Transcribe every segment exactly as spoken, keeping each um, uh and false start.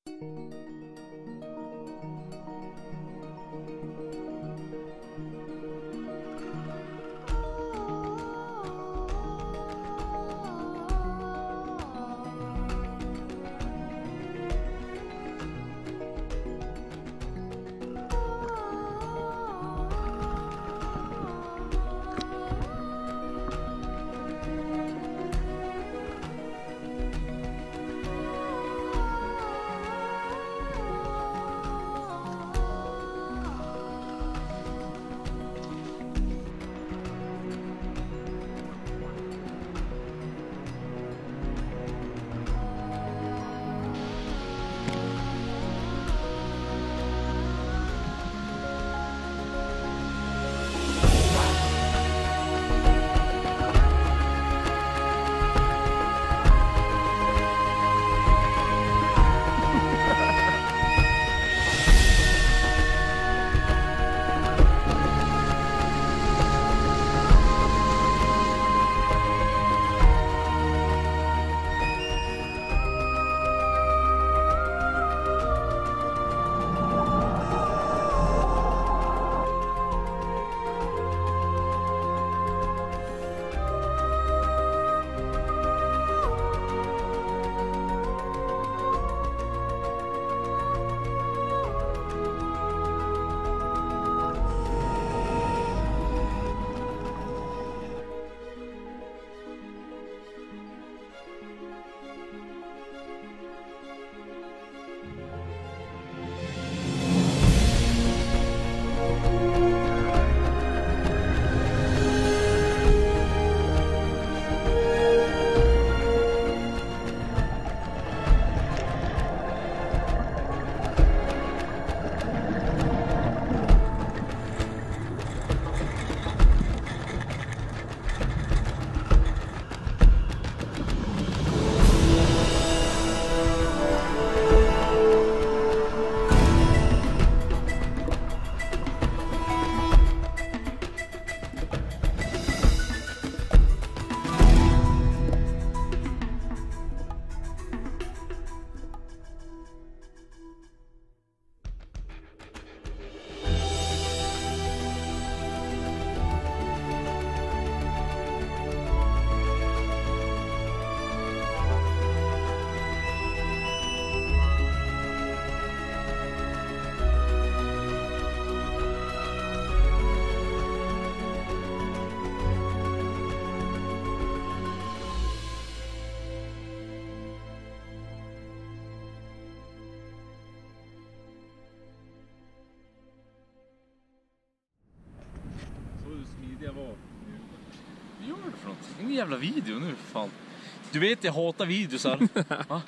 Vad gör du för något? Ingen jävla video nu för fan. Du vet jag hatar videosar. Va?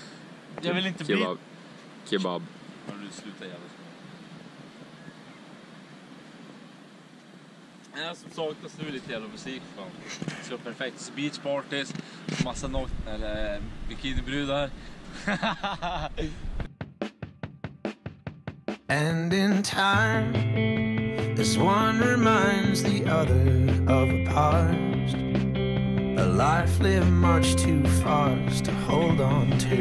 Jag vill inte bli... Kebab. Kebab. Ja, du slutar jävla små. Ja, som saknas nu lite jävla musik fan. Det ska vara perfekt. Beach parties, massa naken eller bikinibrudar. And in time, as one reminds the other of a past, a life lived much too fast to hold on to.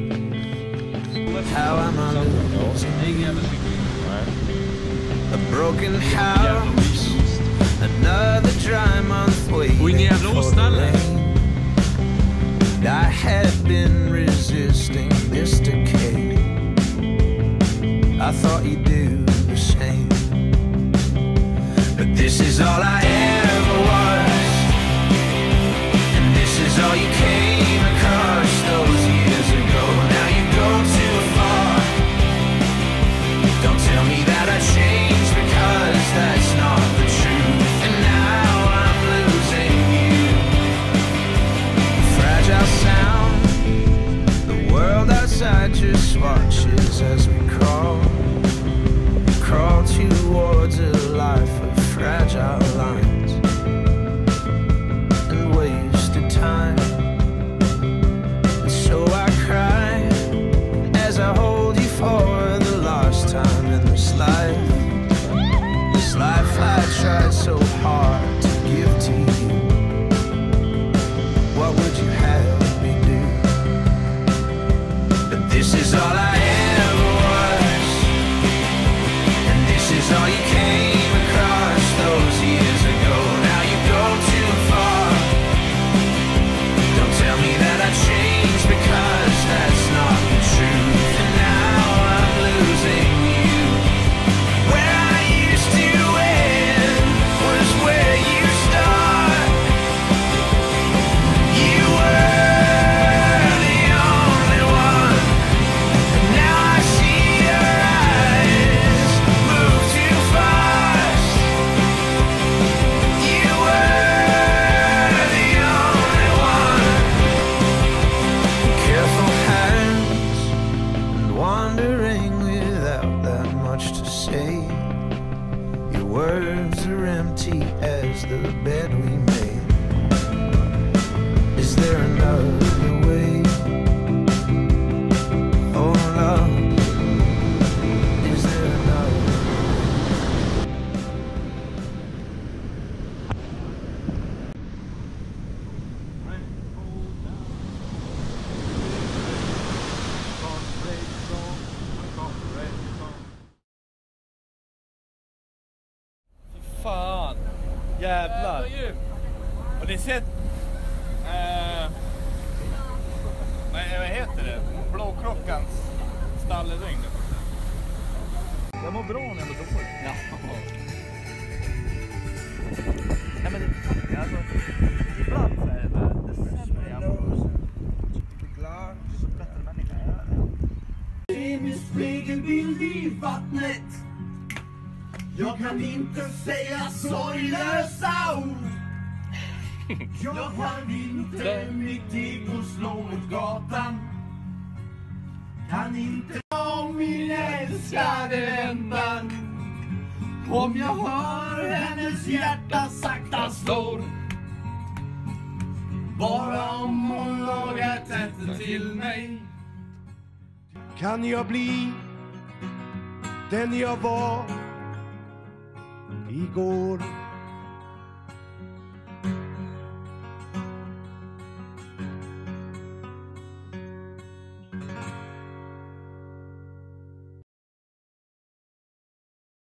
How am I losing? A broken house, another dry month waiting for the rain. I had been resisting this decay. I thought you'd do the same. But this is all I ever was, and this is all you came across those years ago. Now you go too far. Don't tell me that I changed, because that's not the truth. And now I'm losing you. Fragile sound, the world outside just watches as we crawl, crawl towards a life of fragile lines. Jävlar. Och ni sett... Eh, vad, vad heter det? Blåklockans stalledygn. Jag mår bra när jag mår dåligt. Ja. Nej men det, alltså, ibland så är det där, det sämre jag mår. Glad, så bättre människa. Se min spegelbild i vattnet. Jag kan inte säga sorglösa ord. Jag kan inte mitt ego slå mot gatan. Kan inte om min älskade väntar. Om jag hör hennes hjärta sakta slår. Bara om hon lagar tätt till mig. Kan jag bli den jag var igår?